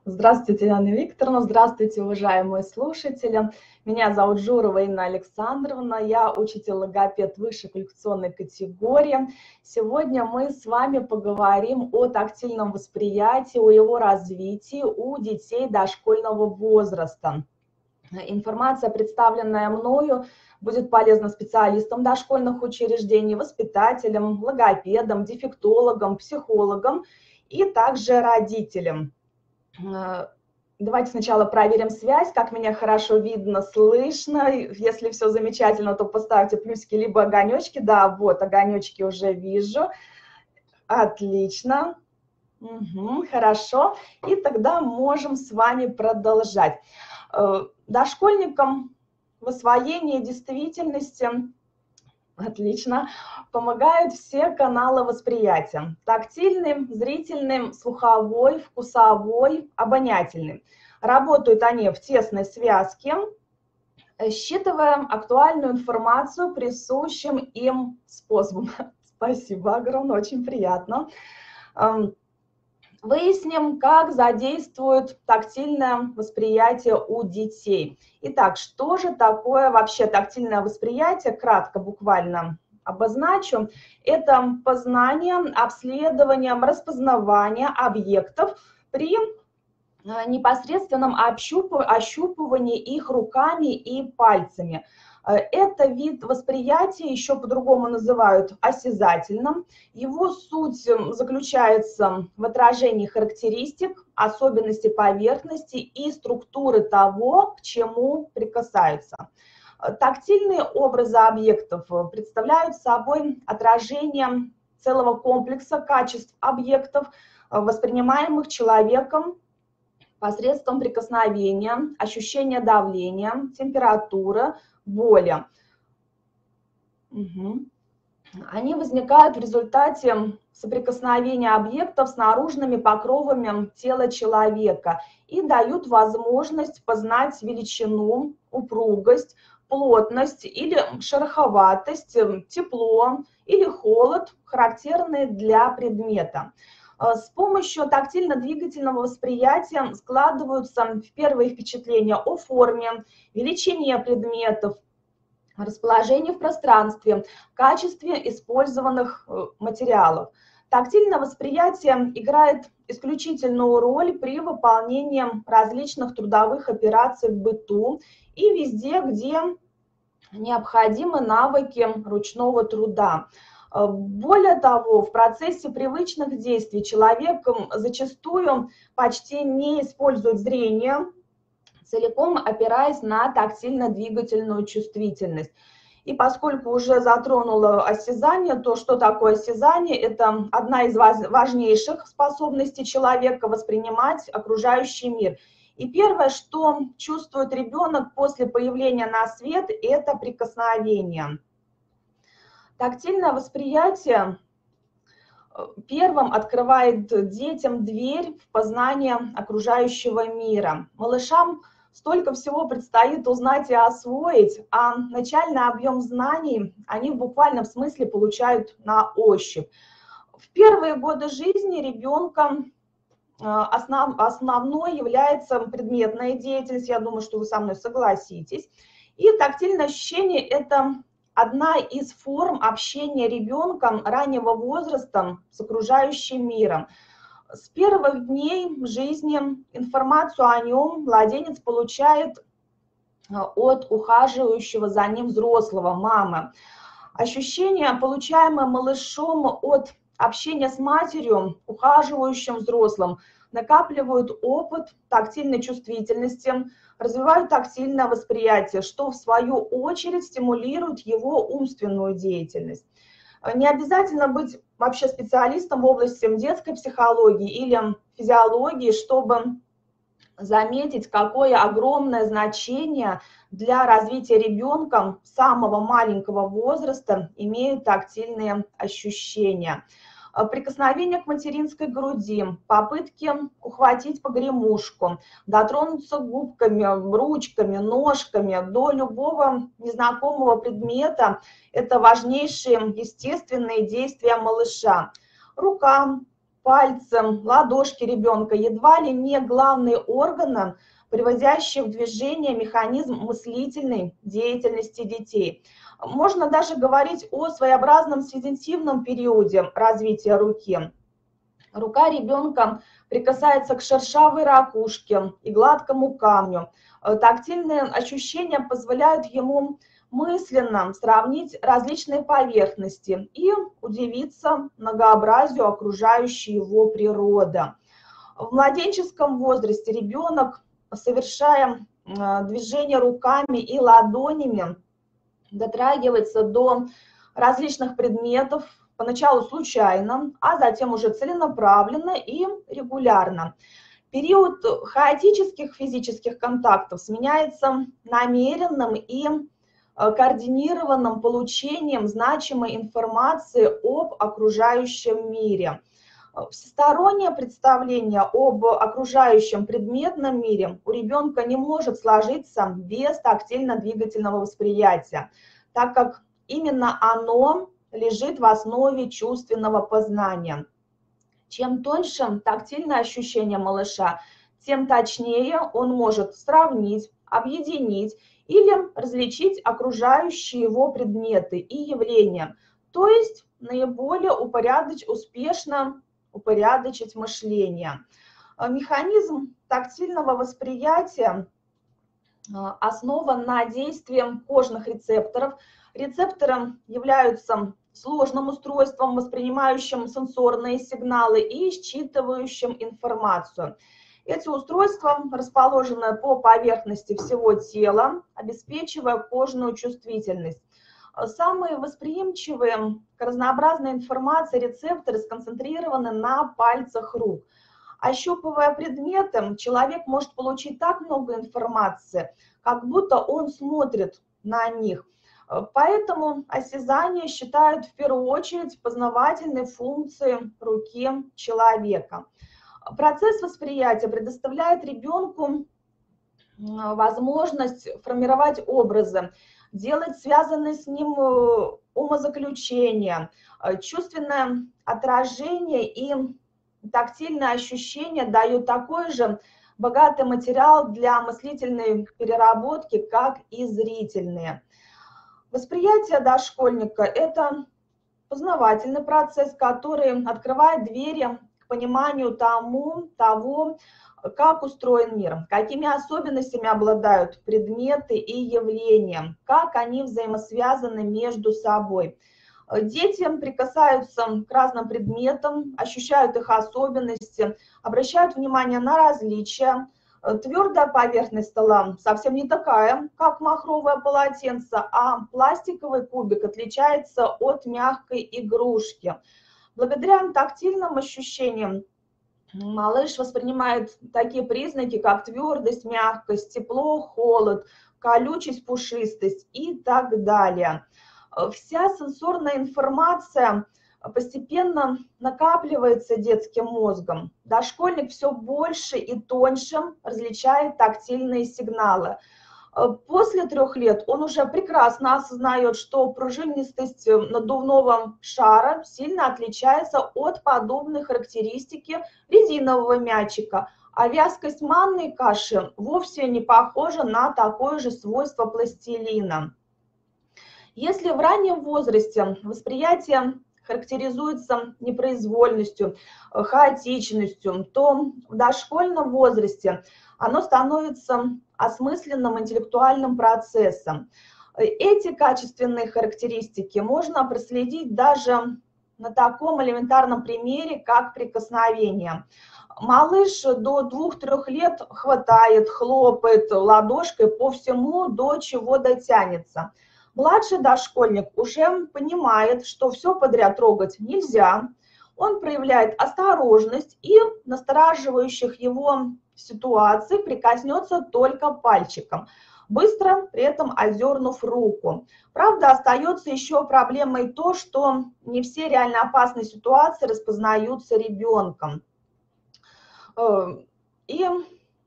Здравствуйте, Анна Викторовна, здравствуйте, уважаемые слушатели. Меня зовут Журова Инна Александровна, я учитель-логопед высшей квалификационной категории. Сегодня мы с вами поговорим о тактильном восприятии, о его развитии у детей дошкольного возраста. Информация, представленная мною, будет полезна специалистам дошкольных учреждений, воспитателям, логопедам, дефектологам, психологам и также родителям. Давайте сначала проверим связь, как меня хорошо видно, слышно. Если все замечательно, то поставьте плюсики либо огонечки. Да, вот, огонечки уже вижу. Отлично. Хорошо. И тогда можем с вами продолжать. Дошкольникам в освоении действительности, отлично, помогают все каналы восприятия. Тактильный, зрительный, слуховой, вкусовой, обонятельный. Работают они в тесной связке, считывая актуальную информацию присущим им способом. Спасибо огромное, очень приятно. Выясним, как задействует тактильное восприятие у детей. Итак, что же такое вообще тактильное восприятие? Кратко, буквально обозначу. Это познание, обследование, распознавание объектов при непосредственном ощупывании их руками и пальцами. Это вид восприятия, еще по-другому называют осязательным. Его суть заключается в отражении характеристик, особенностей поверхности и структуры того, к чему прикасаются. Тактильные образы объектов представляют собой отражение целого комплекса качеств объектов, воспринимаемых человеком посредством прикосновения, ощущения давления, температуры, боли. Они возникают в результате соприкосновения объектов с наружными покровами тела человека и дают возможность познать величину, упругость, плотность или шероховатость, тепло или холод, характерные для предмета. С помощью тактильно-двигательного восприятия складываются первые впечатления о форме, величине предметов, расположении в пространстве, качестве использованных материалов. Тактильное восприятие играет исключительную роль при выполнении различных трудовых операций в быту и везде, где необходимы навыки ручного труда. Более того, в процессе привычных действий человек зачастую почти не использует зрение, целиком опираясь на тактильно-двигательную чувствительность. И поскольку уже затронула осязание, то что такое осязание? Это одна из важнейших способностей человека воспринимать окружающий мир. И первое, что чувствует ребенок после появления на свет, это прикосновение. Тактильное восприятие первым открывает детям дверь в познание окружающего мира. Малышам столько всего предстоит узнать и освоить, а начальный объем знаний они в буквальном смысле получают на ощупь. В первые годы жизни ребенка основной является предметная деятельность, я думаю, что вы со мной согласитесь. И тактильное ощущение – это одна из форм общения ребенка раннего возраста с окружающим миром. С первых дней жизни информацию о нем младенец получает от ухаживающего за ним взрослого, мамы. Ощущения, получаемые малышом от общения с матерью, ухаживающим взрослым, накапливают опыт тактильной чувствительности, развивают тактильное восприятие, что в свою очередь стимулирует его умственную деятельность. Не обязательно быть вообще специалистом в области детской психологии или физиологии, чтобы заметить, какое огромное значение для развития ребенка самого маленького возраста имеют тактильные ощущения. Прикосновение к материнской груди, попытки ухватить погремушку, дотронуться губками, ручками, ножками до любого незнакомого предмета – это важнейшие естественные действия малыша. Рука пальцы, ладошки ребенка едва ли не главные органы, приводящие в движение механизм мыслительной деятельности детей. Можно даже говорить о своеобразном сенситивном периоде развития руки. Рука ребенка прикасается к шершавой ракушке и гладкому камню. Тактильные ощущения позволяют ему мысленно сравнить различные поверхности и удивиться многообразию окружающей его природы. В младенческом возрасте ребенок, совершая движение руками и ладонями, дотрагивается до различных предметов, поначалу случайно, а затем уже целенаправленно и регулярно. Период хаотических физических контактов сменяется намеренным и координированным получением значимой информации об окружающем мире. Всестороннее представление об окружающем предметном мире у ребенка не может сложиться без тактильно-двигательного восприятия, так как именно оно лежит в основе чувственного познания. Чем тоньше тактильное ощущение малыша, тем точнее он может сравнить, объединить или различить окружающие его предметы и явления, то есть наиболее успешно упорядочить мышление. Механизм тактильного восприятия основан на действии кожных рецепторов. Рецепторы являются сложным устройством, воспринимающим сенсорные сигналы и считывающим информацию. Эти устройства расположены по поверхности всего тела, обеспечивая кожную чувствительность. Самые восприимчивые к разнообразной информации рецепторы сконцентрированы на пальцах рук. Ощупывая предметы, человек может получить так много информации, как будто он смотрит на них. Поэтому осязание считают в первую очередь познавательной функцией руки человека. Процесс восприятия предоставляет ребенку возможность формировать образы, делать связанные с ним умозаключения, чувственное отражение и тактильное ощущение дают такой же богатый материал для мыслительной переработки, как и зрительные. Восприятие дошкольника – это познавательный процесс, который открывает двери к пониманию того, как устроен мир, какими особенностями обладают предметы и явления, как они взаимосвязаны между собой. Дети прикасаются к разным предметам, ощущают их особенности, обращают внимание на различия. Твердая поверхность стола совсем не такая, как махровое полотенце, а пластиковый кубик отличается от мягкой игрушки. Благодаря тактильным ощущениям малыш воспринимает такие признаки, как твердость, мягкость, тепло, холод, колючесть, пушистость и так далее. Вся сенсорная информация постепенно накапливается детским мозгом. Дошкольник все больше и тоньше различает тактильные сигналы. После 3 лет он уже прекрасно осознает, что пружинистость надувного шара сильно отличается от подобной характеристики резинового мячика, а вязкость манной каши вовсе не похожа на такое же свойство пластилина. Если в раннем возрасте восприятие характеризуется непроизвольностью, хаотичностью, то в дошкольном возрасте оно становится осмысленным интеллектуальным процессом. Эти качественные характеристики можно проследить даже на таком элементарном примере, как прикосновение. Малыш до 2-3 лет хватает, хлопает ладошкой по всему, до чего дотянется. Младший дошкольник уже понимает, что все подряд трогать нельзя. Он проявляет осторожность и в настораживающих его ситуациях прикоснется только пальчиком, быстро при этом одернув руку. Правда, остается еще проблемой то, что не все реально опасные ситуации распознаются ребенком. И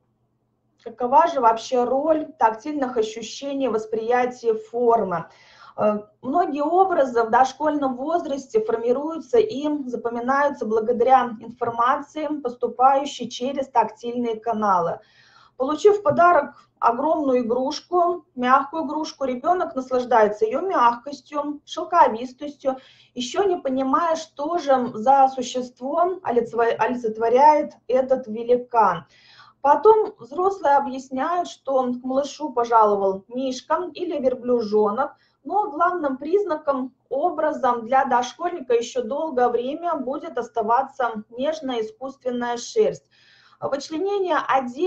какова же вообще роль тактильных ощущений восприятия формы? Многие образы в дошкольном возрасте формируются и запоминаются благодаря информации, поступающей через тактильные каналы. Получив в подарок огромную игрушку, мягкую игрушку, ребенок наслаждается ее мягкостью, шелковистостью, еще не понимая, что же за существо олицетворяет этот великан. Потом взрослые объясняют, что к малышу пожаловал мишка или верблюжонок, но главным признаком, образом для дошкольника еще долгое время будет оставаться нежная искусственная шерсть. Вычленение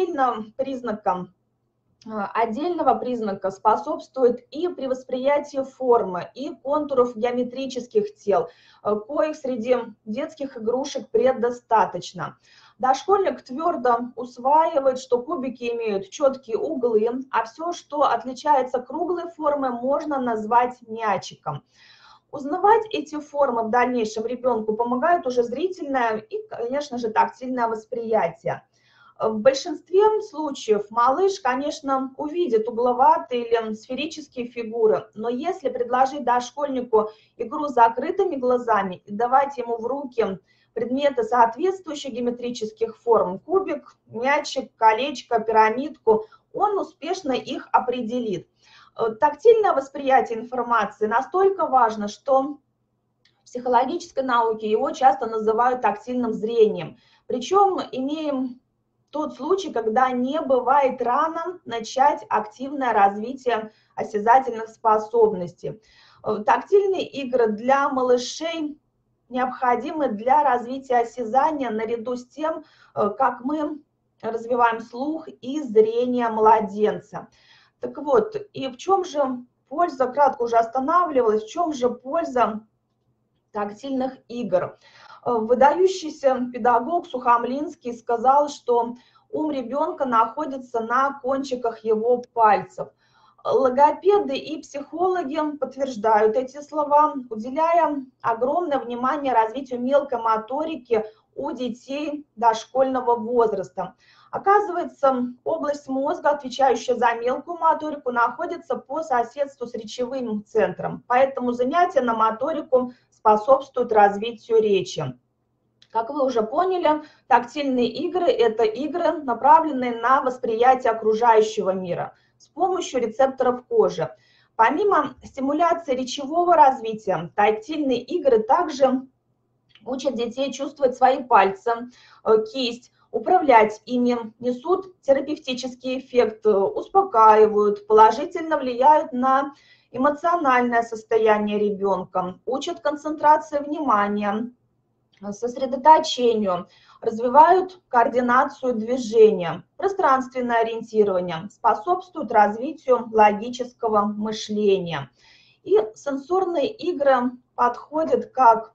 отдельного признака способствует и при восприятии формы, и контуров геометрических тел, коих среди детских игрушек предостаточно. Дошкольник твердо усваивает, что кубики имеют четкие углы, а все, что отличается круглой формы, можно назвать мячиком. Узнавать эти формы в дальнейшем ребенку помогает уже зрительное и, конечно же, тактильное восприятие. В большинстве случаев малыш, конечно, увидит угловатые или сферические фигуры, но если предложить дошкольнику игру с закрытыми глазами и давать ему в руки предметы соответствующих геометрических форм, кубик, мячик, колечко, пирамидку, он успешно их определит. Тактильное восприятие информации настолько важно, что в психологической науке его часто называют тактильным зрением. Причем имеем тот случай, когда не бывает рано начать активное развитие осязательных способностей. Тактильные игры для малышей необходимы для развития осязания наряду с тем, как мы развиваем слух и зрение младенца. Так вот, и в чем же польза, кратко уже останавливалась, в чем же польза тактильных игр? Выдающийся педагог Сухомлинский сказал, что ум ребенка находится на кончиках его пальцев. Логопеды и психологи подтверждают эти слова, уделяя огромное внимание развитию мелкой моторики у детей дошкольного возраста. Оказывается, область мозга, отвечающая за мелкую моторику, находится по соседству с речевым центром, поэтому занятия на моторику способствуют развитию речи. Как вы уже поняли, тактильные игры – это игры, направленные на восприятие окружающего мира с помощью рецепторов кожи. Помимо стимуляции речевого развития, тактильные игры также учат детей чувствовать свои пальцы, кисть, управлять ими, несут терапевтический эффект, успокаивают, положительно влияют на эмоциональное состояние ребенка, учат концентрации внимания, сосредоточению, развивают координацию движения, пространственное ориентирование, способствуют развитию логического мышления. И сенсорные игры подходят как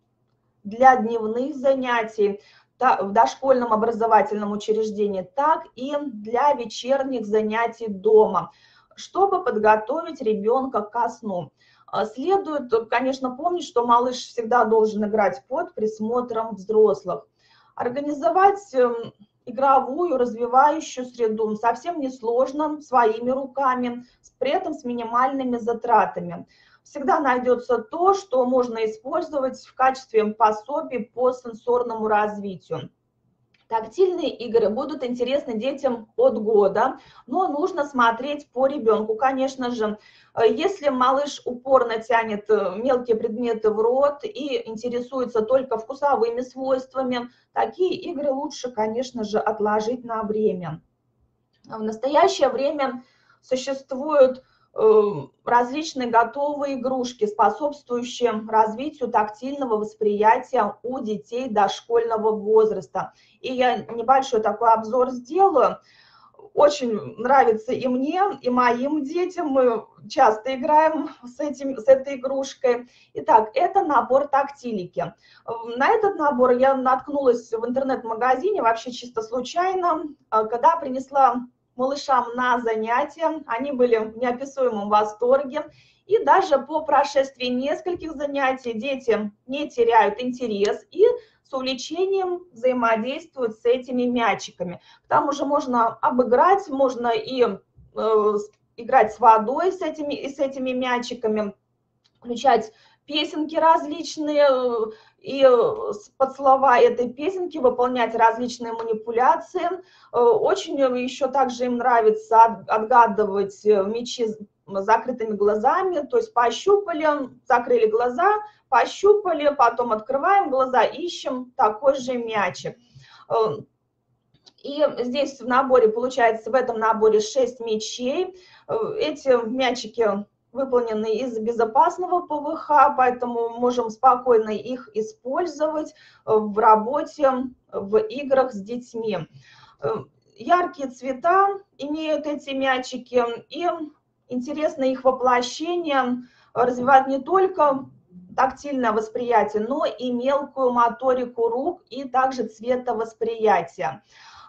для дневных занятий в дошкольном образовательном учреждении, так и для вечерних занятий дома, чтобы подготовить ребенка ко сну. Следует, конечно, помнить, что малыш всегда должен играть под присмотром взрослых. Организовать игровую, развивающую среду совсем несложно, своими руками, при этом с минимальными затратами. Всегда найдется то, что можно использовать в качестве пособий по сенсорному развитию. Тактильные игры будут интересны детям от года, но нужно смотреть по ребенку, конечно же. Если малыш упорно тянет мелкие предметы в рот и интересуется только вкусовыми свойствами, такие игры лучше, конечно же, отложить на время. В настоящее время существуют различные готовые игрушки, способствующие развитию тактильного восприятия у детей дошкольного возраста. И я небольшой такой обзор сделаю. Очень нравится и мне, и моим детям. Мы часто играем с этой игрушкой. Итак, это набор тактилики. На этот набор я наткнулась в интернет-магазине, вообще чисто случайно, когда принесла малышам на занятия. Они были в неописуемом восторге. И даже по прошествии нескольких занятий дети не теряют интерес и с увлечением взаимодействуют с этими мячиками. К тому же можно обыграть, можно и играть с водой с этими мячиками. включать песенки различные и под слова этой песенки выполнять различные манипуляции. Очень еще также им нравится отгадывать мячи с закрытыми глазами, то есть пощупали, закрыли глаза, пощупали, потом открываем глаза, ищем такой же мячик. И здесь в наборе, получается, в этом наборе 6 мячей. Эти мячики выполнены из безопасного ПВХ, поэтому можем спокойно их использовать в работе, в играх с детьми. Яркие цвета имеют эти мячики, и интересно их воплощение развивает не только тактильное восприятие, но и мелкую моторику рук и также цветовосприятие.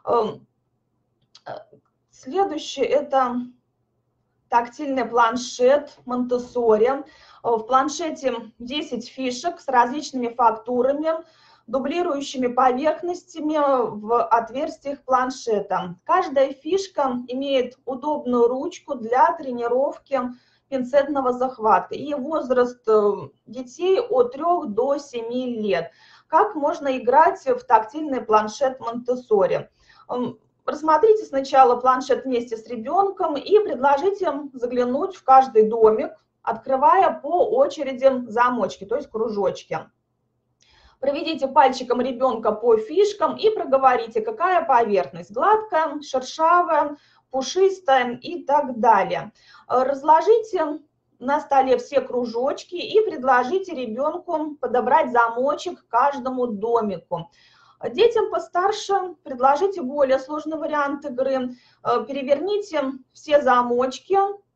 Следующее – это тактильный планшет Монтессори. В планшете 10 фишек с различными фактурами, дублирующими поверхностями в отверстиях планшета. Каждая фишка имеет удобную ручку для тренировки пинцетного захвата. И возраст детей от 3 до 7 лет. Как можно играть в тактильный планшет Монтессори? Рассмотрите сначала планшет вместе с ребенком и предложите заглянуть в каждый домик, открывая по очереди замочки, то есть кружочки. Проведите пальчиком ребенка по фишкам и проговорите, какая поверхность: гладкая, шершавая, пушистая и так далее. Разложите на столе все кружочки и предложите ребенку подобрать замочек к каждому домику. Детям постарше предложите более сложный вариант игры. Переверните все замочки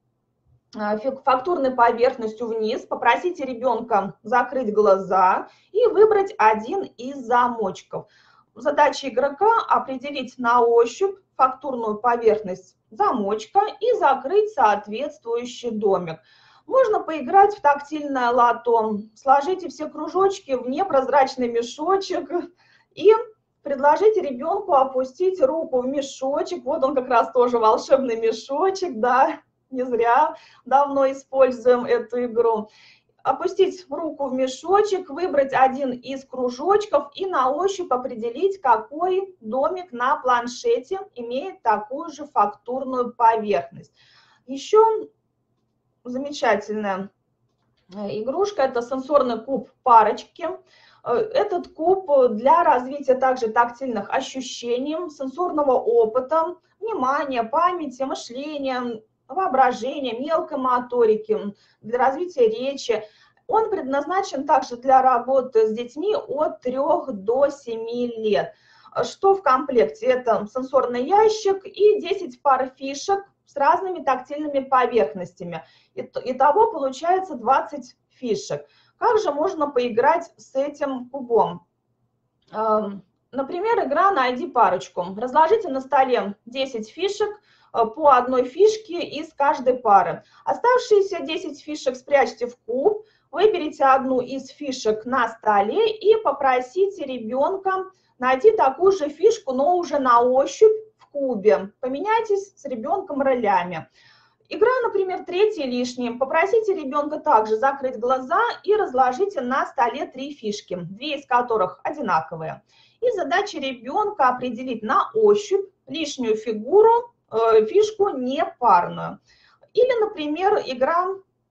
фактурной поверхностью вниз, попросите ребенка закрыть глаза и выбрать один из замочков. Задача игрока – определить на ощупь фактурную поверхность замочка и закрыть соответствующий домик. Можно поиграть в тактильное лото. Сложите все кружочки в непрозрачный мешочек и предложите ребенку опустить руку в мешочек. Вот он как раз тоже волшебный мешочек, да, не зря давно используем эту игру. Опустить руку в мешочек, выбрать один из кружочков и на ощупь определить, какой домик на планшете имеет такую же фактурную поверхность. Еще замечательная игрушка – это сенсорный куб парочки. Этот куб для развития также тактильных ощущений, сенсорного опыта, внимания, памяти, мышления, воображения, мелкой моторики, для развития речи. Он предназначен также для работы с детьми от 3 до 7 лет. Что в комплекте? Это сенсорный ящик и 10 пар фишек с разными тактильными поверхностями. Итого получается 20 фишек. Как же можно поиграть с этим кубом? Например, игра «Найди парочку». Разложите на столе 10 фишек по одной фишке из каждой пары. Оставшиеся 10 фишек спрячьте в куб, выберите одну из фишек на столе и попросите ребенка найти такую же фишку, но уже на ощупь в кубе. Поменяйтесь с ребенком ролями. Игра, например, третий лишний. Попросите ребенка также закрыть глаза и разложите на столе 3 фишки, 2 из которых одинаковые. И задача ребенка определить на ощупь лишнюю фигуру, фишку непарную. Или, например, игра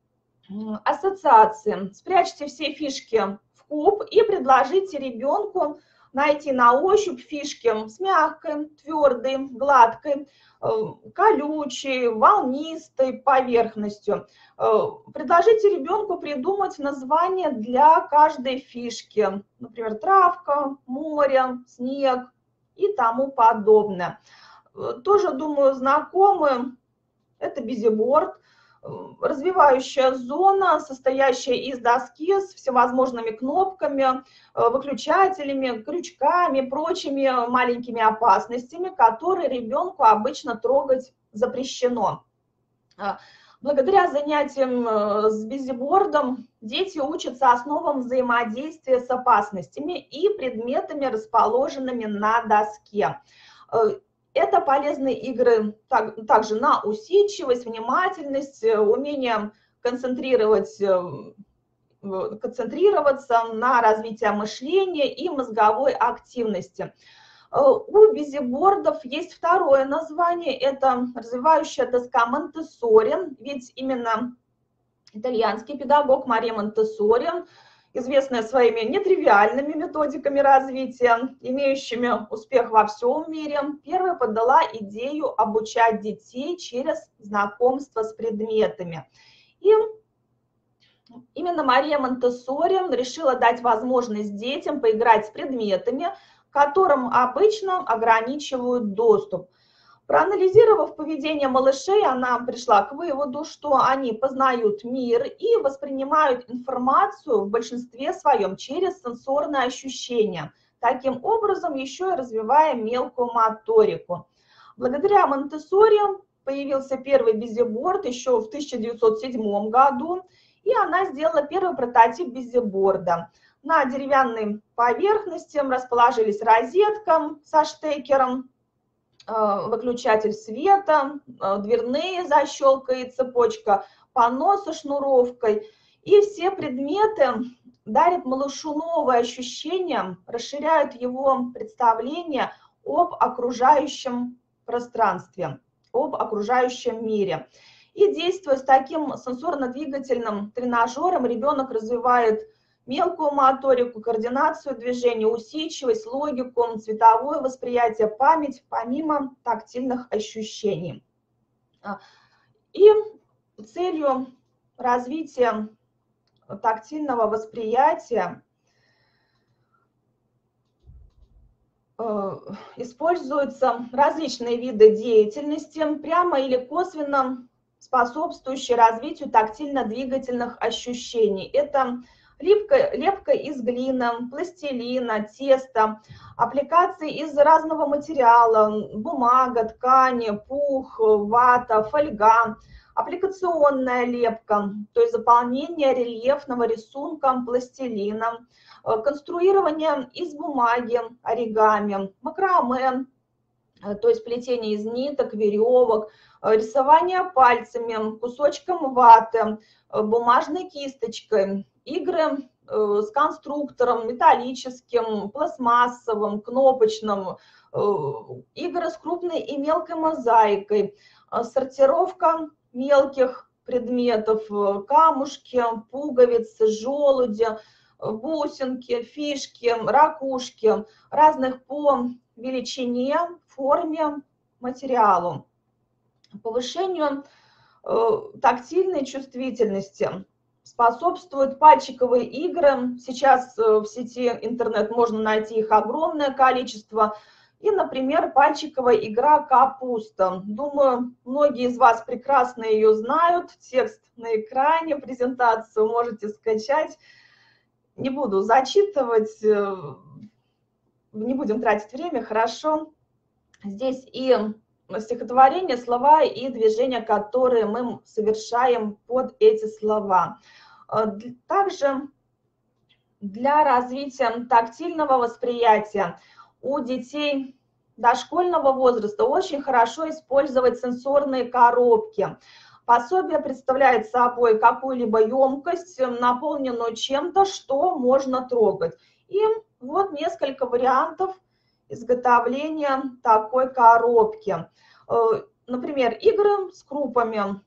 ассоциации. Спрячьте все фишки в куб и предложите ребенку найти на ощупь фишки с мягкой, твердой, гладкой, колючей, волнистой поверхностью. Предложите ребенку придумать название для каждой фишки, например, травка, море, снег и тому подобное. Тоже, думаю, знакомы, это бизиборд. Развивающая зона, состоящая из доски с всевозможными кнопками, выключателями, крючками, прочими маленькими опасностями, которые ребенку обычно трогать запрещено. Благодаря занятиям с бизибордом дети учатся основам взаимодействия с опасностями и предметами, расположенными на доске. Это полезные игры также на усидчивость, внимательность, умение концентрировать концентрироваться на развитии мышления и мозговой активности. У бизибордов есть второе название, это развивающая доска Монтессори, ведь именно итальянский педагог Мария Монтессори, известная своими нетривиальными методиками развития, имеющими успех во всем мире, первая подала идею обучать детей через знакомство с предметами. И именно Мария Монтессори решила дать возможность детям поиграть с предметами, которым обычно ограничивают доступ. Проанализировав поведение малышей, она пришла к выводу, что они познают мир и воспринимают информацию в большинстве своем через сенсорные ощущения, таким образом еще и развивая мелкую моторику. Благодаря Монтессори появился первый бизиборд еще в 1907 году, и она сделала первый прототип бизиборда. На деревянной поверхности расположились розетка со штекером, выключатель света, дверные защелка и цепочка, панно со шнуровкой. И все предметы дарят малышу новые ощущения, расширяют его представление об окружающем пространстве, об окружающем мире. И действуя с таким сенсорно-двигательным тренажером, ребенок развивает мелкую моторику, координацию движений, усидчивость, логику, цветовое восприятие, память, помимо тактильных ощущений. И целью развития тактильного восприятия используются различные виды деятельности, прямо или косвенно способствующие развитию тактильно-двигательных ощущений. Это лепка из глины, пластилина, теста, аппликации из разного материала, бумага, ткани, пух, вата, фольга, аппликационная лепка, то есть заполнение рельефного рисунка пластилина, конструирование из бумаги, оригами, макраме, то есть плетение из ниток, веревок, рисование пальцами, кусочком ваты, бумажной кисточкой, игры с конструктором металлическим, пластмассовым, кнопочным, игры с крупной и мелкой мозаикой, сортировка мелких предметов, камушки, пуговицы, желуди, бусинки, фишки, ракушки, разных по величине, форме, материалу. Повышению тактильной чувствительности способствуют пальчиковые игры. Сейчас в сети интернет можно найти их огромное количество. И, например, пальчиковая игра «Капуста». Думаю, многие из вас прекрасно ее знают. Текст на экране, презентацию можете скачать. Не буду зачитывать, не будем тратить время, хорошо. Здесь и стихотворение, слова и движения, которые мы совершаем под эти слова. Также для развития тактильного восприятия у детей дошкольного возраста очень хорошо использовать сенсорные коробки. Пособие представляет собой какую-либо емкость, наполненную чем-то, что можно трогать. И вот несколько вариантов изготовления такой коробки. Например, игры с крупами.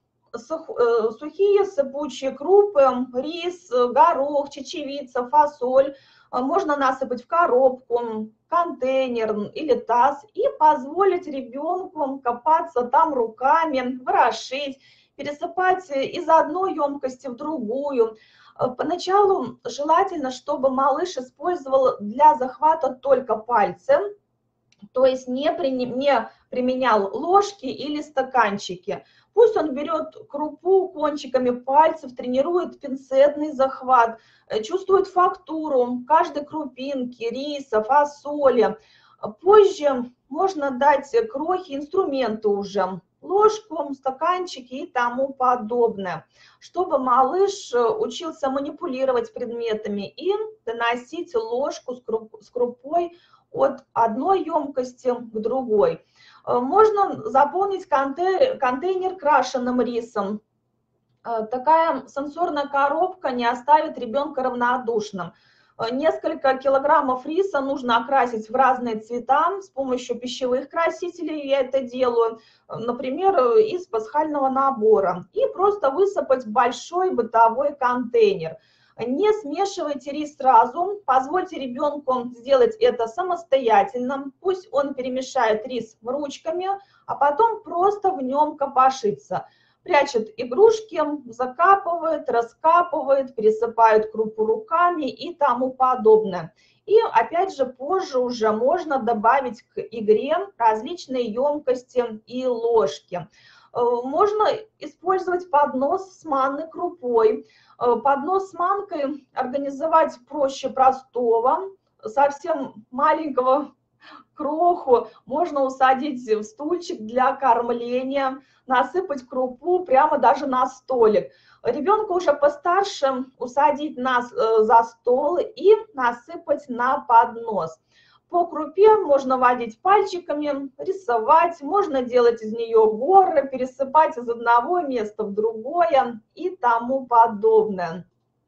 Сухие сыпучие крупы, рис, горох, чечевица, фасоль можно насыпать в коробку, контейнер или таз и позволить ребенку копаться там руками, ворошить, пересыпать из одной емкости в другую. Поначалу желательно, чтобы малыш использовал для захвата только пальцы, то есть не применял ложки или стаканчики. Пусть он берет крупу кончиками пальцев, тренирует пинцетный захват, чувствует фактуру каждой крупинки, риса, фасоли. Позже можно дать крохи, инструменты уже, ложку, стаканчики и тому подобное, чтобы малыш учился манипулировать предметами и доносить ложку с крупой от одной емкости к другой. Можно заполнить контейнер крашеным рисом, Такая сенсорная коробка не оставит ребенка равнодушным. Несколько килограммов риса нужно окрасить в разные цвета с помощью пищевых красителей, я это делаю, например, из пасхального набора, и просто высыпать в большой бытовой контейнер. Не смешивайте рис сразу, позвольте ребенку сделать это самостоятельно, пусть он перемешает рис ручками, а потом просто в нем копошится. Прячет игрушки, закапывает, раскапывает, пересыпает крупу руками и тому подобное. И опять же позже уже можно добавить к игре различные емкости и ложки. Можно использовать поднос с манной крупой. Поднос с манкой организовать проще простого. Совсем маленького кроху можно усадить в стульчик для кормления, насыпать крупу прямо даже на столик. Ребенка уже постарше усадить за стол и насыпать на поднос. По крупе можно водить пальчиками, рисовать, можно делать из нее горы, пересыпать из одного места в другое и тому подобное.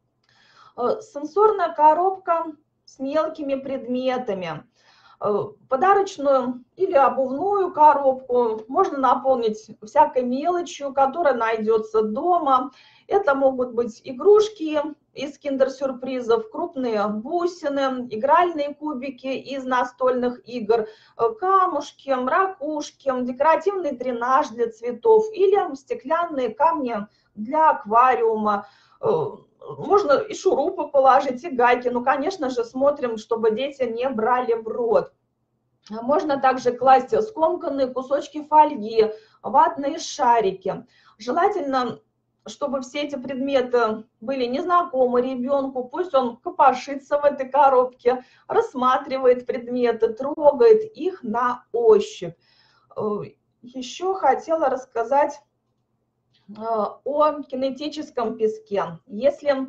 Сенсорная коробка с мелкими предметами. Подарочную или обувную коробку можно наполнить всякой мелочью, которая найдется дома. Это могут быть игрушки из киндер-сюрпризов, крупные бусины, игральные кубики из настольных игр, камушки, ракушки, декоративный дренаж для цветов или стеклянные камни для аквариума. Можно и шурупы положить, и гайки. Ну, конечно же, смотрим, чтобы дети не брали в рот. Можно также класть скомканные кусочки фольги, ватные шарики. Желательно, чтобы все эти предметы были незнакомы ребенку. Пусть он копошится в этой коробке, рассматривает предметы, трогает их на ощупь. Еще хотела рассказать о кинетическом песке. Если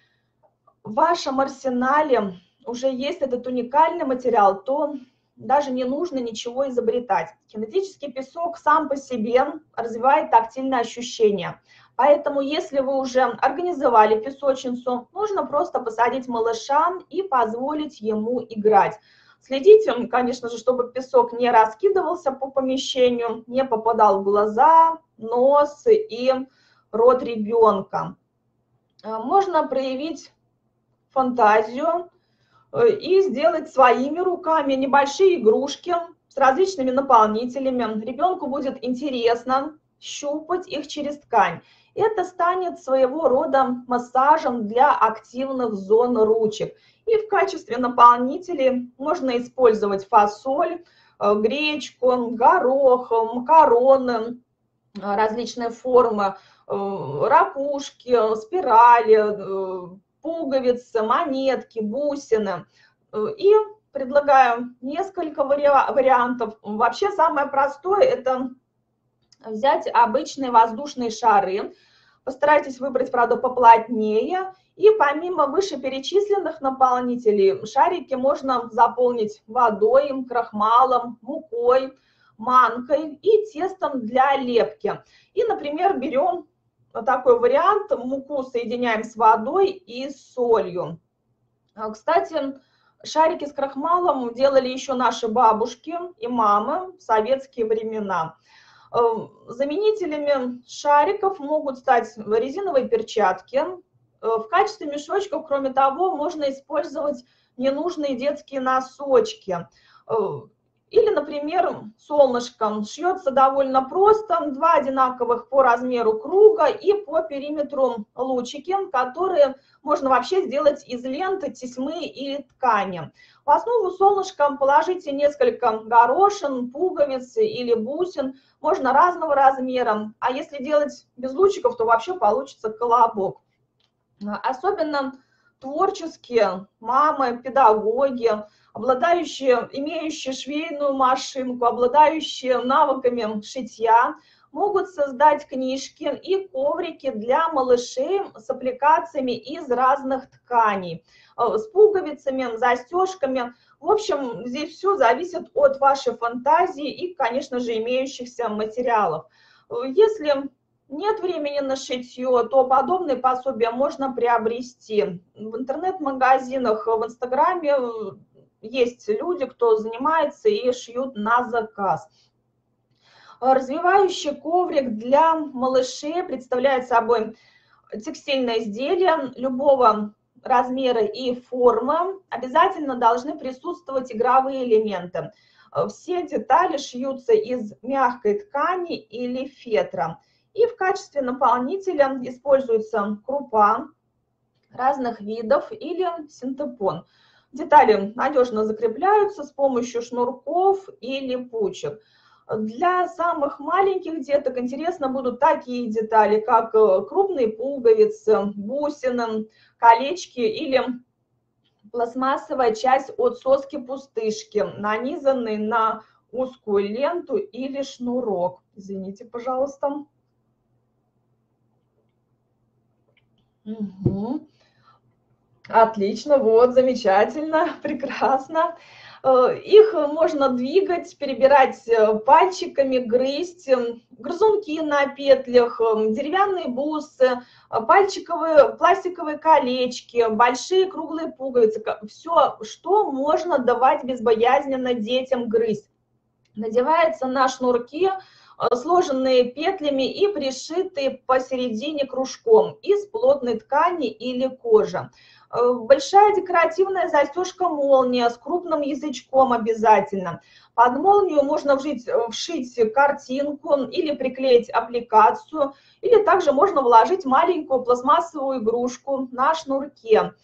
в вашем арсенале уже есть этот уникальный материал, то даже не нужно ничего изобретать. Кинетический песок сам по себе развивает тактильное ощущение. Поэтому, если вы уже организовали песочницу, нужно просто посадить малыша и позволить ему играть. Следите, конечно же, чтобы песок не раскидывался по помещению, не попадал в глаза, нос и рот ребенка. Можно проявить фантазию и сделать своими руками небольшие игрушки с различными наполнителями. Ребенку будет интересно щупать их через ткань. Это станет своего рода массажем для активных зон ручек. И в качестве наполнителей можно использовать фасоль, гречку, горох, макароны, различные формы, ракушки, спирали, пуговицы, монетки, бусины. И предлагаю несколько вариантов. Вообще самое простое – это взять обычные воздушные шары. Постарайтесь выбрать, правда, поплотнее. И помимо вышеперечисленных наполнителей, шарики можно заполнить водой, крахмалом, мукой, манкой и тестом для лепки. И, например, берем такой вариант, муку соединяем с водой и солью. Кстати, шарики с крахмалом делали еще наши бабушки и мамы в советские времена. Заменителями шариков могут стать резиновые перчатки. В качестве мешочков, кроме того, можно использовать ненужные детские носочки. Или, например, солнышко. Шьется довольно просто. Два одинаковых по размеру круга и по периметру лучики, которые можно вообще сделать из ленты, тесьмы или ткани. В основу солнышка положите несколько горошин, пуговиц или бусин. Можно разного размера. А если делать без лучиков, то вообще получится колобок. Особенно творческие мамы, педагоги, имеющие швейную машинку, обладающие навыками шитья, могут создать книжки и коврики для малышей с аппликациями из разных тканей, с пуговицами, застежками. В общем, здесь все зависит от вашей фантазии и, конечно же, имеющихся материалов. Если нет времени на шитье, то подобные пособия можно приобрести. В интернет-магазинах, в Инстаграме есть люди, кто занимается и шьют на заказ. Развивающий коврик для малышей представляет собой текстильное изделие любого размера и формы. Обязательно должны присутствовать игровые элементы. Все детали шьются из мягкой ткани или фетра. И в качестве наполнителя используется крупа разных видов или синтепон. Детали надежно закрепляются с помощью шнурков и липучек. Для самых маленьких деток интересно будут такие детали, как крупные пуговицы, бусины, колечки или пластмассовая часть от соски-пустышки, нанизанные на узкую ленту или шнурок. Извините, пожалуйста. Угу. Отлично, вот, замечательно, прекрасно. Их можно двигать, перебирать пальчиками, грызть, грызунки на петлях, деревянные бусы, пальчиковые, пластиковые колечки, большие круглые пуговицы. Все, что можно давать безбоязненно детям грызть. Надевается на шнурки, сложенные петлями и пришитые посередине кружком из плотной ткани или кожи. Большая декоративная застежка-молния с крупным язычком обязательно. Под молнию можно вшить картинку или приклеить аппликацию, или также можно вложить маленькую пластмассовую игрушку на шнурке.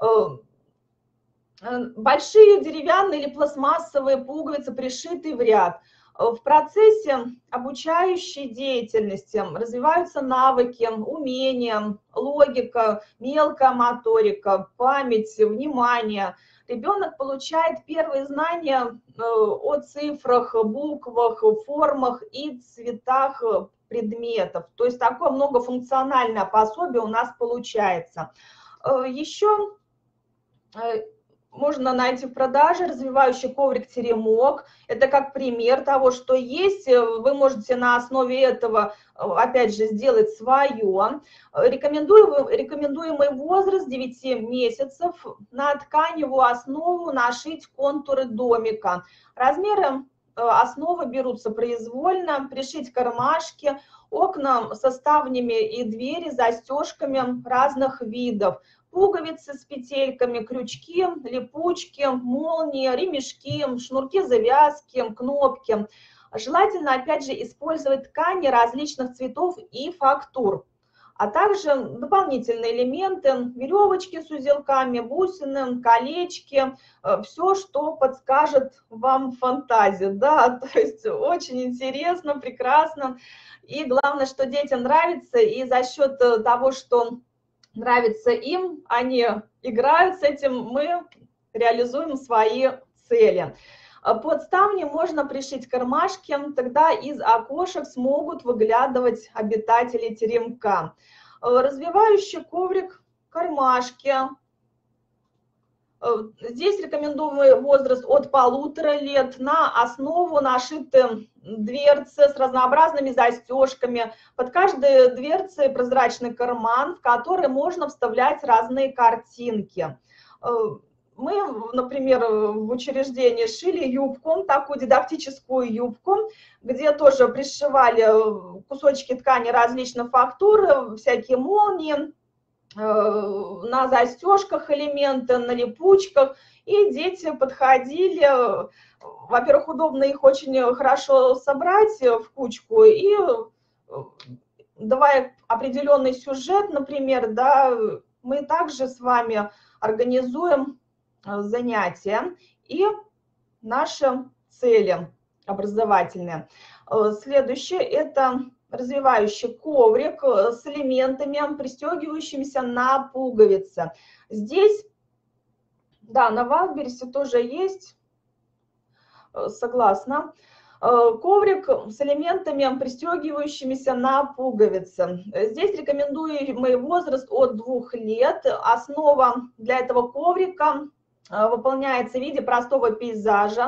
Большие деревянные или пластмассовые пуговицы, пришитые в ряд. В процессе обучающей деятельности развиваются навыки, умения, логика, мелкая моторика, память, внимание. Ребенок получает первые знания о цифрах, буквах, формах и цветах предметов. То есть такое многофункциональное пособие у нас получается. Еще можно найти в продаже развивающий коврик «Теремок». Это как пример того, что есть. Вы можете на основе этого, опять же, сделать свое. Рекомендуемый возраст 9 месяцев. На тканевую основу нашить контуры домика. Размеры основы берутся произвольно. Пришить кармашки, окна со ставнями и двери застежками разных видов. Пуговицы с петельками, крючки, липучки, молнии, ремешки, шнурки-завязки, кнопки. Желательно, опять же, использовать ткани различных цветов и фактур, а также дополнительные элементы, веревочки с узелками, бусины, колечки, все, что подскажет вам фантазия. Да? То есть очень интересно, прекрасно. И главное, что детям нравится, и за счет того, что нравится им, они играют с этим, мы реализуем свои цели. Под ставни можно пришить кармашки, тогда из окошек смогут выглядывать обитатели теремка. Развивающий коврик, кармашки. Здесь рекомендуемый возраст от 1,5 лет. На основу нашиты дверцы с разнообразными застежками. Под каждой дверцей прозрачный карман, в который можно вставлять разные картинки. Мы, например, в учреждении шили юбку, такую дидактическую юбку, где тоже пришивали кусочки ткани различных фактур, всякие молнии, на застежках элементы, на липучках, и дети подходили. Во-первых, удобно их очень хорошо собрать в кучку, и давая определенный сюжет, например, да, мы также с вами организуем занятия и наши цели образовательные. Следующее – это развивающий коврик с элементами, пристегивающимися на пуговицы. Здесь, да, на Вайлдберрисе тоже есть, согласна. Коврик с элементами, пристегивающимися на пуговицы. Здесь рекомендуемый возраст от 2 лет. Основа для этого коврика выполняется в виде простого пейзажа.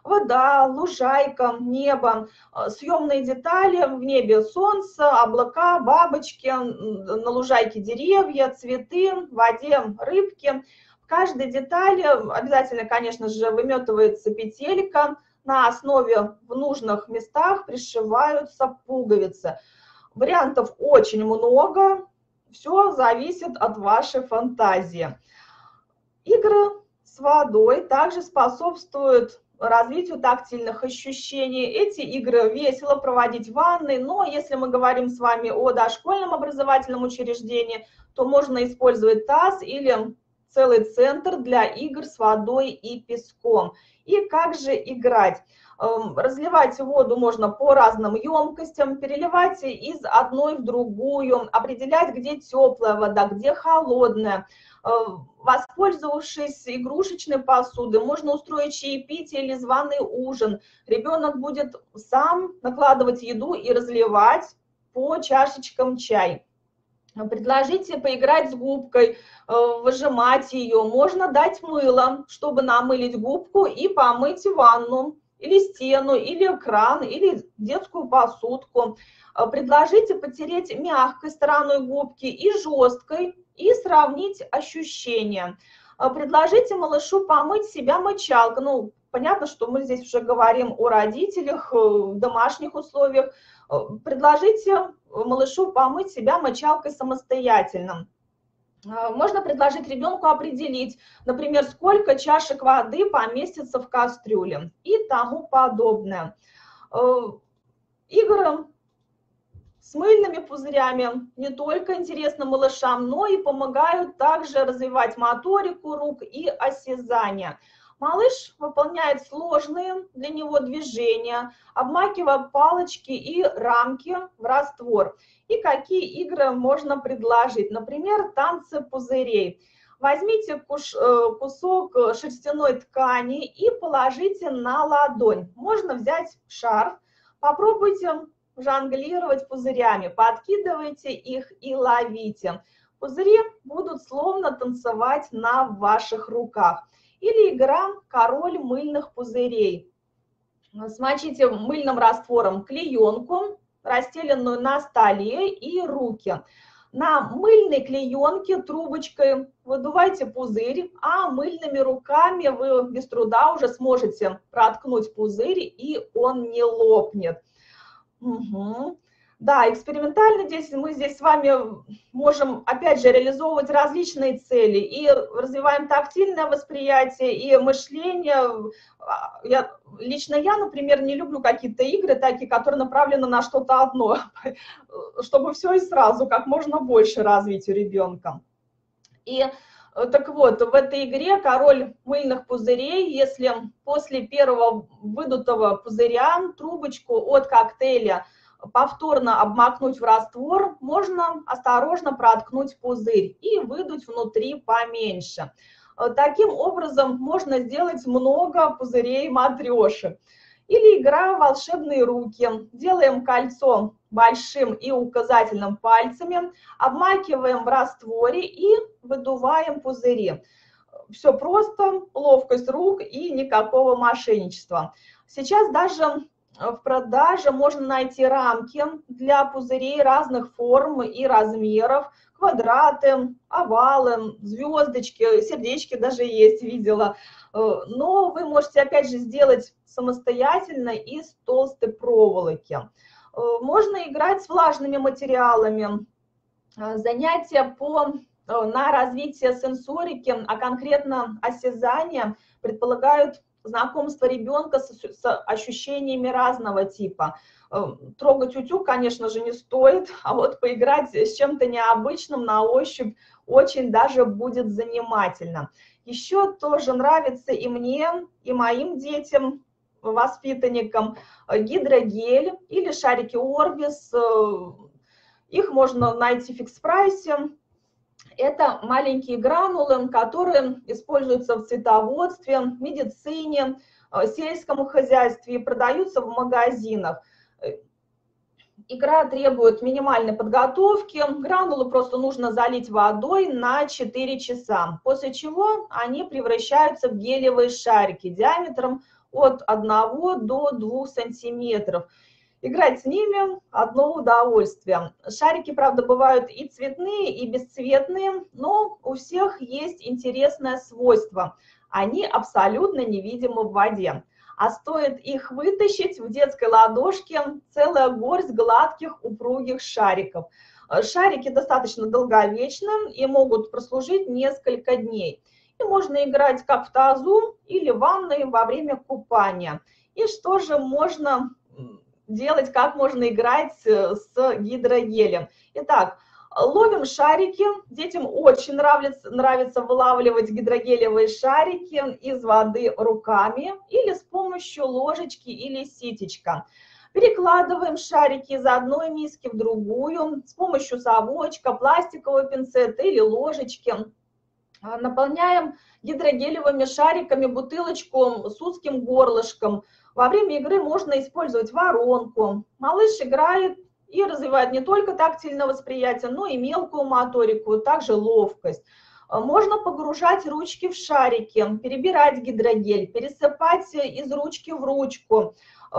Вода, лужайка, небо, съемные детали в небе, солнце, облака, бабочки, на лужайке деревья, цветы, в воде рыбки. В каждой детали обязательно, конечно же, выметывается петелька, на основе в нужных местах пришиваются пуговицы. Вариантов очень много, все зависит от вашей фантазии. Игры с водой также способствуют развитию тактильных ощущений. Эти игры весело проводить в ванной, но если мы говорим с вами о дошкольном образовательном учреждении, то можно использовать таз или целый центр для игр с водой и песком. И как же играть? Разливать воду можно по разным емкостям, переливать из одной в другую, определять, где теплая вода, где холодная. Воспользовавшись игрушечной посудой, можно устроить чаепитие или званый ужин. Ребенок будет сам накладывать еду и разливать по чашечкам чай. Предложите поиграть с губкой, выжимать ее. Можно дать мыло, чтобы намылить губку и помыть ванну, или стену, или кран, или детскую посудку. Предложите потереть мягкой стороной губки и жесткой, и сравнить ощущения. Предложите малышу помыть себя мочалкой. Ну, понятно, что мы здесь уже говорим о родителях, в домашних условиях. Предложите малышу помыть себя мочалкой самостоятельно. Можно предложить ребенку определить, например, сколько чашек воды поместится в кастрюле и тому подобное. Игры с мыльными пузырями не только интересны малышам, но и помогают также развивать моторику рук и осязание. Малыш выполняет сложные для него движения, обмакивая палочки и рамки в раствор. И какие игры можно предложить? Например, танцы пузырей. Возьмите кусок шерстяной ткани и положите на ладонь. Можно взять шарф, попробуйте жонглировать пузырями, подкидывайте их и ловите. Пузыри будут словно танцевать на ваших руках. Или игра «Король мыльных пузырей». Смочите мыльным раствором клеенку, расстеленную на столе, и руки. На мыльной клеенке трубочкой выдувайте пузырь, а мыльными руками вы без труда уже сможете проткнуть пузырь, и он не лопнет. Угу. Да, экспериментально мы здесь с вами можем, опять же, реализовывать различные цели. И развиваем тактильное восприятие, и мышление. Лично я, например, не люблю какие-то игры такие, которые направлены на что-то одно, чтобы все и сразу, как можно больше развить у ребенка. И так вот, в этой игре «Король мыльных пузырей», если после первого выдутого пузыря трубочку от коктейля повторно обмакнуть в раствор, можно осторожно проткнуть пузырь и выдуть внутри поменьше. Таким образом можно сделать много пузырей-матрешек. Или игра «Волшебные руки». Делаем кольцо большим и указательным пальцами, обмакиваем в растворе и выдуваем пузыри. Все просто, ловкость рук и никакого мошенничества. Сейчас даже в продаже можно найти рамки для пузырей разных форм и размеров, квадраты, овалы, звездочки, сердечки даже есть, видела. Но вы можете, опять же, сделать самостоятельно из толстой проволоки. Можно играть с влажными материалами. Занятия на развитие сенсорики, а конкретно осязания, предполагают знакомство ребенка с ощущениями разного типа. Трогать утюг, конечно же, не стоит, а вот поиграть с чем-то необычным на ощупь очень даже будет занимательно. Еще тоже нравится и мне, и моим детям, воспитанникам, гидрогель или шарики Орбис. Их можно найти в фикс-прайсе. Это маленькие гранулы, которые используются в цветоводстве, медицине, сельском хозяйстве и продаются в магазинах. Игра требует минимальной подготовки. Гранулы просто нужно залить водой на 4 часа, после чего они превращаются в гелевые шарики диаметром от 1 до 2 сантиметров. Играть с ними одно удовольствие. Шарики, правда, бывают и цветные, и бесцветные, но у всех есть интересное свойство. Они абсолютно невидимы в воде. А стоит их вытащить, в детской ладошке целая горсть гладких, упругих шариков. Шарики достаточно долговечны и могут прослужить несколько дней. И можно играть как в тазу или в ванной во время купания. И что же можно делать, как можно играть с гидрогелем? Итак, ловим шарики. Детям очень нравится вылавливать гидрогелевые шарики из воды руками или с помощью ложечки или ситечка. Перекладываем шарики из одной миски в другую с помощью совочка, пластикового пинцета или ложечки. Наполняем гидрогелевыми шариками бутылочку с узким горлышком. Во время игры можно использовать воронку. Малыш играет и развивает не только тактильное восприятие, но и мелкую моторику, также ловкость. Можно погружать ручки в шарики, перебирать гидрогель, пересыпать из ручки в ручку.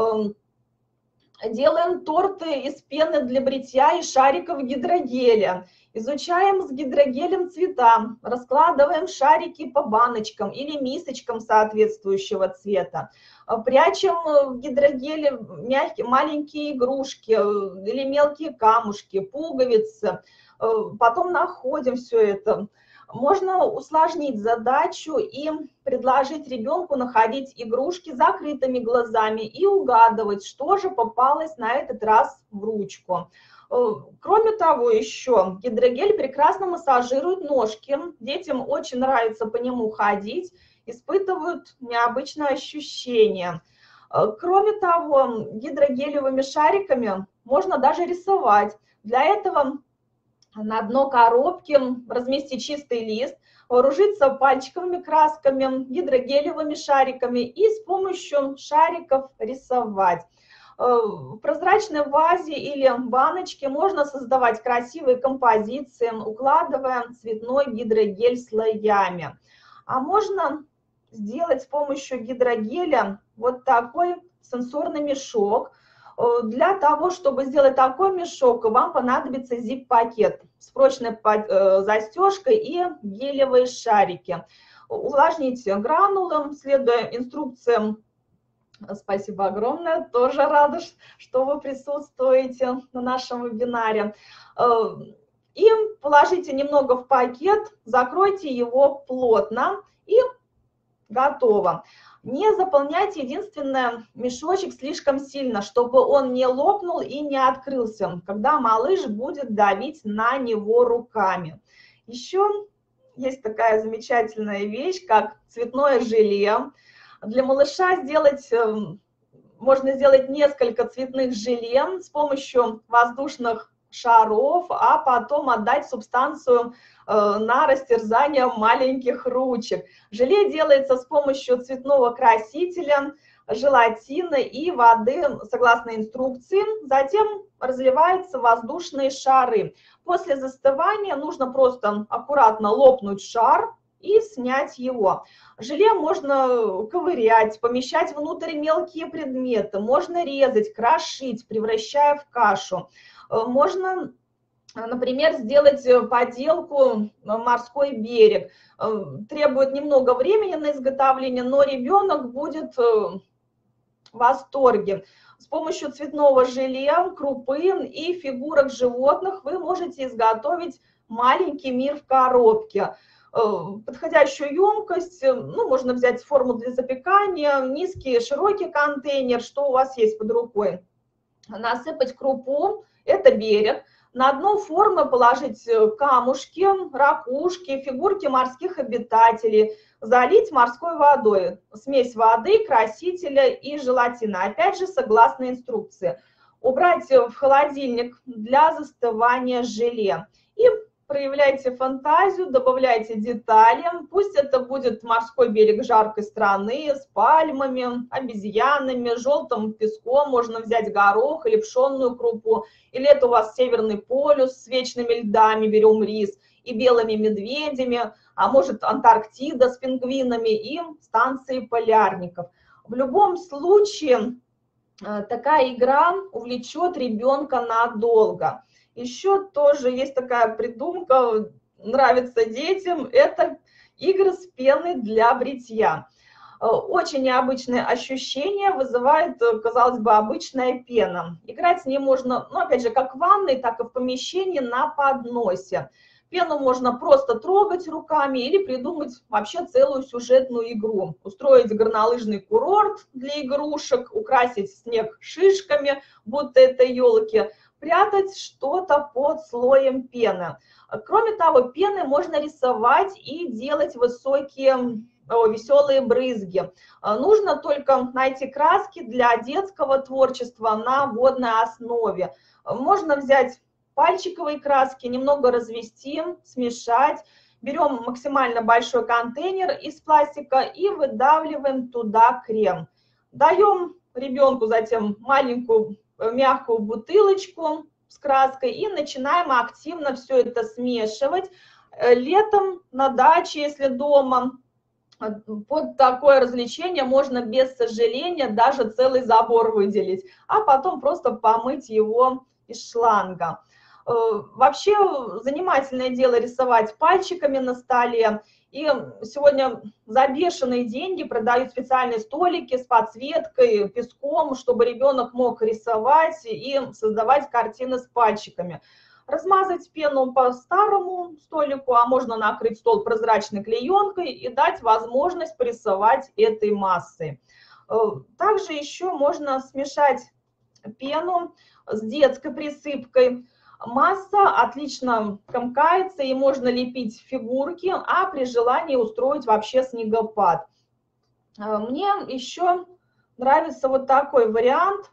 Делаем торты из пены для бритья и шариков гидрогеля. Изучаем с гидрогелем цвета, раскладываем шарики по баночкам или мисочкам соответствующего цвета. Прячем в гидрогеле мягкие, маленькие игрушки или мелкие камушки, пуговицы. Потом находим все это. Можно усложнить задачу и предложить ребенку находить игрушки с закрытыми глазами и угадывать, что же попалось на этот раз в ручку. Кроме того, еще гидрогель прекрасно массажирует ножки. Детям очень нравится по нему ходить, испытывают необычные ощущения. Кроме того, гидрогелевыми шариками можно даже рисовать. Для этого на дно коробки разместить чистый лист, вооружиться пальчиковыми красками, гидрогелевыми шариками и с помощью шариков рисовать. В прозрачной вазе или баночке можно создавать красивые композиции, укладывая цветной гидрогель слоями. А можно сделать с помощью гидрогеля вот такой сенсорный мешок. Для того, чтобы сделать такой мешок, вам понадобится zip-пакет с прочной застежкой и гелевые шарики. Увлажните гранулом, следуя инструкциям. Спасибо огромное, тоже рада, что вы присутствуете на нашем вебинаре. И положите немного в пакет, закройте его плотно и готово. Не заполняйте, единственное, мешочек слишком сильно, чтобы он не лопнул и не открылся, когда малыш будет давить на него руками. Еще есть такая замечательная вещь, как цветное желе. Для малыша можно сделать несколько цветных желе с помощью воздушных шаров, а потом отдать субстанцию на растерзание маленьких ручек. Желе делается с помощью цветного красителя, желатина и воды, согласно инструкции. Затем разливаются воздушные шары. После застывания нужно просто аккуратно лопнуть шар и снять его. Желе можно ковырять, помещать внутрь мелкие предметы, можно резать, крошить, превращая в кашу. Можно, например, сделать поделку «Морской берег». Требует немного времени на изготовление, но ребенок будет в восторге. С помощью цветного желе, крупы и фигурок животных вы можете изготовить маленький мир в коробке. Подходящую емкость, можно взять форму для запекания, низкий, широкий контейнер, что у вас есть под рукой. Насыпать крупу, это берег. На дно формы положить камушки, ракушки, фигурки морских обитателей, залить морской водой, смесь воды, красителя и желатина, опять же, согласно инструкции. Убрать в холодильник для застывания желе. И проявляйте фантазию, добавляйте детали. Пусть это будет морской берег жаркой страны с пальмами, обезьянами, желтым песком. Можно взять горох или пшенную крупу. Или это у вас Северный полюс с вечными льдами, берем рис, и белыми медведями. А может Антарктида с пингвинами и станции полярников. В любом случае, такая игра увлечет ребенка надолго. Еще тоже есть такая придумка, нравится детям, это игры с пеной для бритья. Очень необычные ощущения вызывает, казалось бы, обычная пена. Играть с ней можно, ну, опять же, как в ванной, так и в помещении на подносе. Пену можно просто трогать руками или придумать вообще целую сюжетную игру. Устроить горнолыжный курорт для игрушек, украсить снег шишками, будто это елки, прятать что-то под слоем пены. Кроме того, пены можно рисовать и делать веселые брызги. Нужно только найти краски для детского творчества на водной основе. Можно взять пальчиковые краски, немного развести, смешать. Берем максимально большой контейнер из пластика и выдавливаем туда крем. Даем ребенку затем маленькую мягкую бутылочку с краской и начинаем активно все это смешивать. Летом на даче, если дома, под такое развлечение можно без сожаления даже целый забор выделить, а потом просто помыть его из шланга. Вообще занимательное дело рисовать пальчиками на столе. И сегодня за бешеные деньги продают специальные столики с подсветкой, песком, чтобы ребенок мог рисовать и создавать картины с пальчиками. Размазать пену по старому столику, а можно накрыть стол прозрачной клеенкой и дать возможность порисовать этой массой. Также еще можно смешать пену с детской присыпкой. Масса отлично комкается и можно лепить фигурки, а при желании устроить вообще снегопад. Мне еще нравится вот такой вариант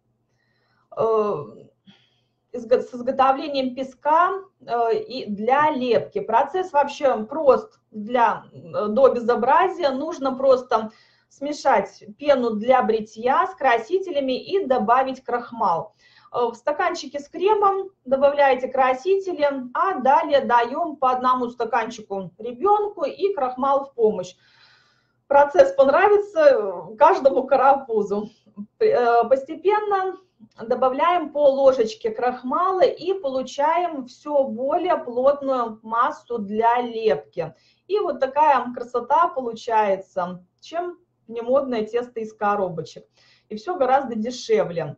с изготовлением песка и для лепки. Процесс вообще прост до безобразия. Нужно просто смешать пену для бритья с красителями и добавить крахмал. В стаканчике с кремом добавляете красители, а далее даем по одному стаканчику ребенку и крахмал в помощь. Процесс понравится каждому карапузу. Постепенно добавляем по ложечке крахмала и получаем все более плотную массу для лепки. И вот такая красота получается, чем немодное тесто из коробочек. И все гораздо дешевле.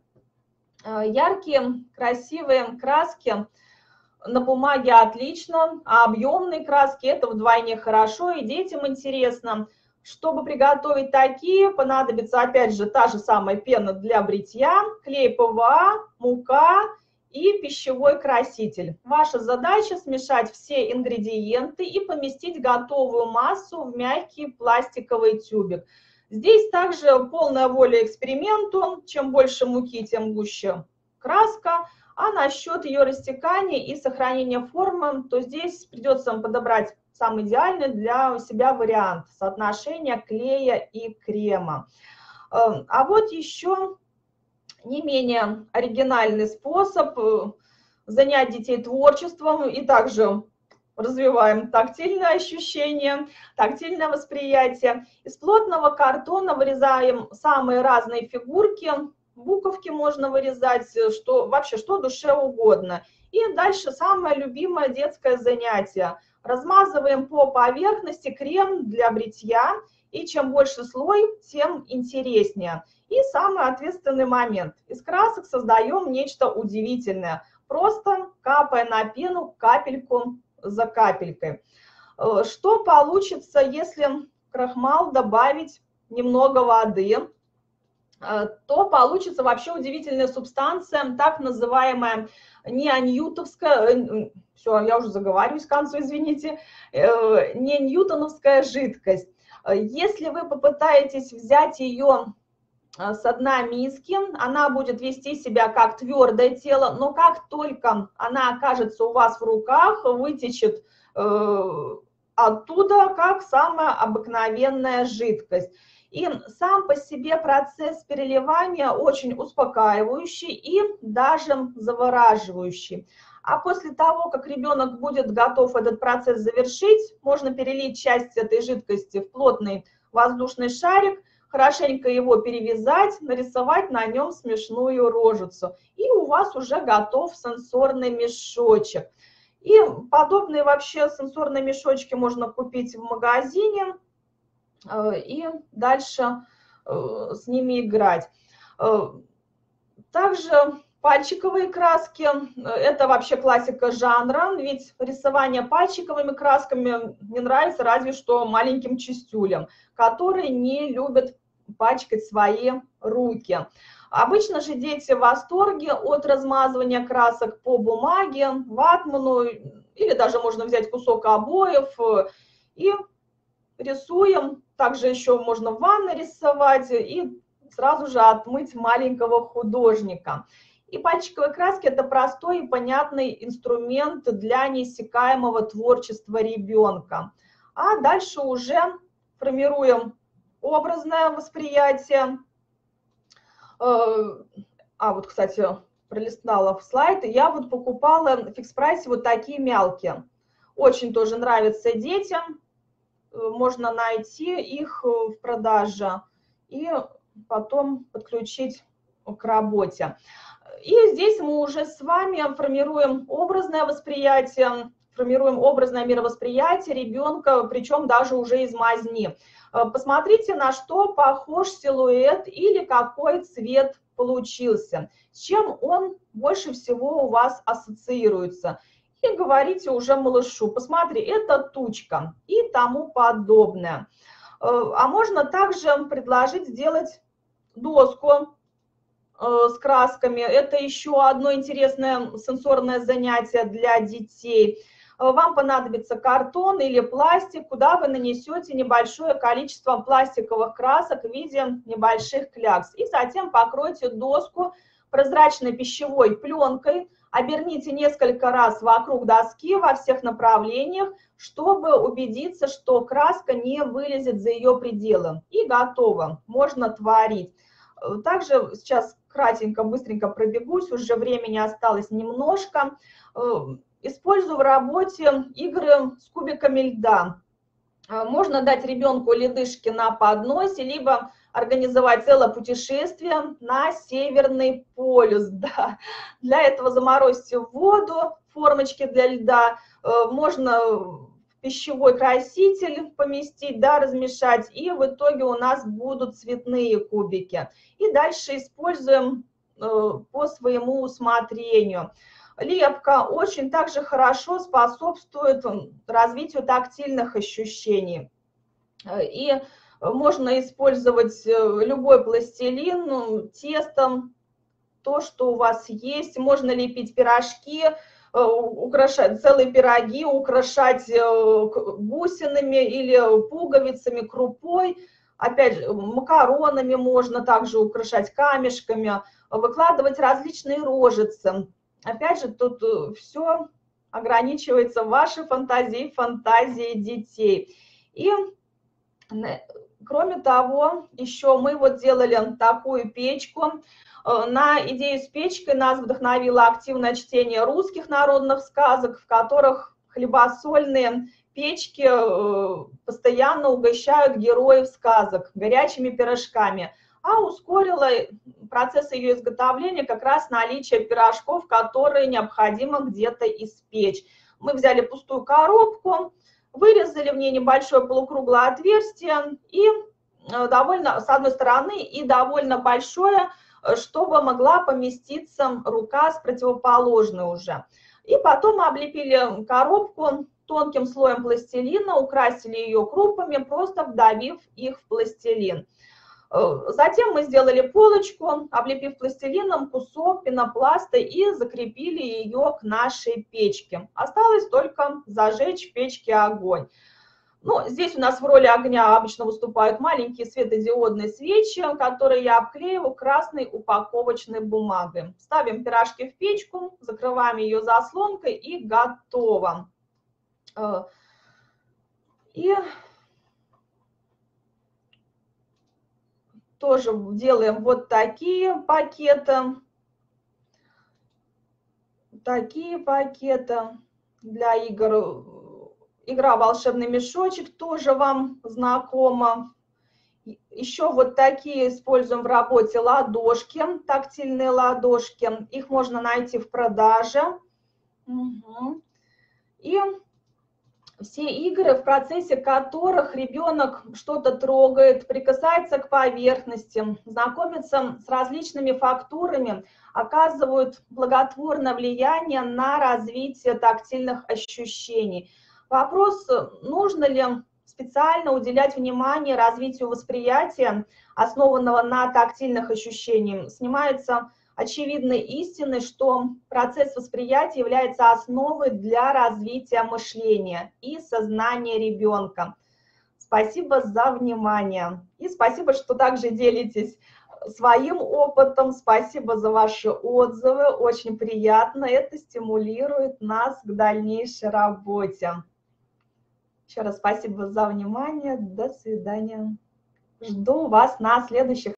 Яркие, красивые краски на бумаге отлично, а объемные краски это вдвойне хорошо и детям интересно. Чтобы приготовить такие, понадобится опять же та же самая пена для бритья, клей ПВА, мука и пищевой краситель. Ваша задача смешать все ингредиенты и поместить готовую массу в мягкий пластиковый тюбик. Здесь также полная воля эксперименту. Чем больше муки, тем гуще краска. А насчет ее растекания и сохранения формы, то здесь придется подобрать самый идеальный для себя вариант соотношения клея и крема. А вот еще не менее оригинальный способ занять детей творчеством и также развиваем тактильное ощущение, тактильное восприятие. Из плотного картона вырезаем самые разные фигурки, буковки можно вырезать, что душе угодно. И дальше самое любимое детское занятие. Размазываем по поверхности крем для бритья, и чем больше слой, тем интереснее. И самый ответственный момент. Из красок создаем нечто удивительное, просто капая на пену капельку за капелькой. Что получится, если в крахмал добавить немного воды, то получится вообще удивительная субстанция, так называемая неоньютовская, все, я уже заговариваюсь к концу, извините, не ньютоновская жидкость. Если вы попытаетесь взять ее с дна миски, она будет вести себя как твердое тело, но как только она окажется у вас в руках, вытечет оттуда как самая обыкновенная жидкость. И сам по себе процесс переливания очень успокаивающий и даже завораживающий. А после того, как ребенок будет готов этот процесс завершить, можно перелить часть этой жидкости в плотный воздушный шарик, хорошенько его перевязать, нарисовать на нем смешную рожицу. И у вас уже готов сенсорный мешочек. И подобные вообще сенсорные мешочки можно купить в магазине и дальше с ними играть. Также пальчиковые краски – это вообще классика жанра, ведь рисование пальчиковыми красками не нравится разве что маленьким чистюлям, которые не любят пачкать свои руки. Обычно же дети в восторге от размазывания красок по бумаге, ватману, или даже можно взять кусок обоев и рисуем. Также еще можно в ванной рисовать и сразу же отмыть маленького художника. И пальчиковые краски – это простой и понятный инструмент для неиссякаемого творчества ребенка. А дальше уже формируем образное восприятие. Вот, кстати, пролистала в слайд. Я вот покупала в фикс-прайсе вот такие мялки. Очень тоже нравятся детям. Можно найти их в продаже и потом подключить к работе. И здесь мы уже с вами формируем образное восприятие, формируем образное мировосприятие ребенка, причем даже уже из мазни. Посмотрите, на что похож силуэт или какой цвет получился, с чем он больше всего у вас ассоциируется. И говорите уже малышу: посмотри, это тучка и тому подобное. А можно также предложить сделать доску с красками. Это еще одно интересное сенсорное занятие для детей. Вам понадобится картон или пластик, куда вы нанесете небольшое количество пластиковых красок в виде небольших клякс. И затем покройте доску прозрачной пищевой пленкой, оберните несколько раз вокруг доски во всех направлениях, чтобы убедиться, что краска не вылезет за ее пределы. И готово, можно творить. Также сейчас кратенько, быстренько пробегусь, уже времени осталось немножко. Использую в работе игры с кубиками льда. Можно дать ребенку ледышки на подносе, либо организовать целое путешествие на Северный полюс. Да. Для этого заморозьте воду, формочки для льда, можно пищевой краситель поместить, да, размешать, и в итоге у нас будут цветные кубики. И дальше используем по своему усмотрению. Лепка очень также хорошо способствует развитию тактильных ощущений. И можно использовать любой пластилин, тесто, то, что у вас есть. Можно лепить пирожки, украшать целые пироги, украшать бусинами или пуговицами, крупой. Опять же, макаронами можно также украшать, камешками, выкладывать различные рожицы. Опять же, тут все ограничивается вашей фантазией, фантазией детей. И кроме того, еще мы вот делали такую печку. На идею с печкой нас вдохновило активное чтение русских народных сказок, в которых хлебосольные печки постоянно угощают героев сказок горячими пирожками. А ускорило процесс ее изготовления как раз наличие пирожков, которые необходимо где-то испечь. Мы взяли пустую коробку, вырезали в ней небольшое полукруглое отверстие и довольно, с одной стороны, и довольно большое, чтобы могла поместиться рука с противоположной уже. И потом мы облепили коробку тонким слоем пластилина, украсили ее крупами, просто вдавив их в пластилин. Затем мы сделали полочку, облепив пластилином кусок пенопласта и закрепили ее к нашей печке. Осталось только зажечь в печке огонь. Ну, здесь у нас в роли огня обычно выступают маленькие светодиодные свечи, которые я обклеиваю красной упаковочной бумагой. Ставим пирожки в печку, закрываем ее заслонкой и готово. И тоже делаем вот такие пакеты. Такие пакеты для игр. Игра «Волшебный мешочек» тоже вам знакома. Еще вот такие используем в работе ладошки, тактильные ладошки. Их можно найти в продаже. Угу. И все игры, в процессе которых ребенок что-то трогает, прикасается к поверхности, знакомится с различными фактурами, оказывают благотворное влияние на развитие тактильных ощущений. Вопрос, нужно ли специально уделять внимание развитию восприятия, основанного на тактильных ощущениях, снимается очевидной истиной, что процесс восприятия является основой для развития мышления и сознания ребенка. Спасибо за внимание. И спасибо, что также делитесь своим опытом. Спасибо за ваши отзывы. Очень приятно. Это стимулирует нас к дальнейшей работе. Еще раз спасибо за внимание. До свидания. Жду вас на следующих